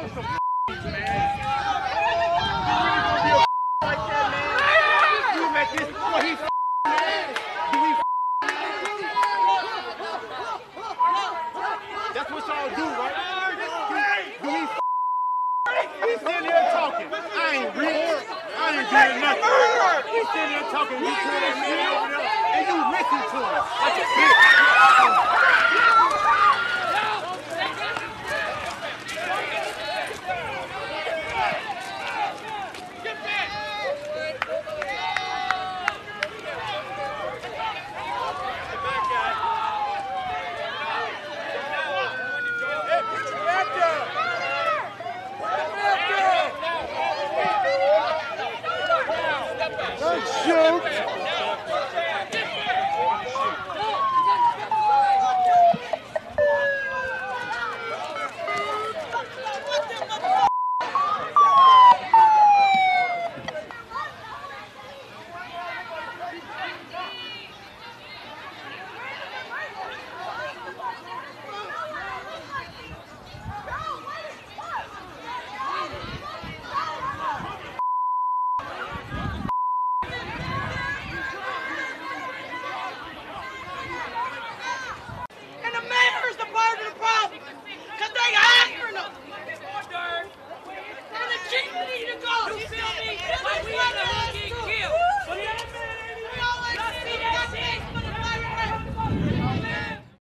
That's what y'all do, right? He's sitting here talking. I ain't rich. I ain't doing nothing. He's sitting here talking. You pull that man over there, and you listen to him like a bitch. Shoot! And the mayor is the part of the problem, because they hiring them.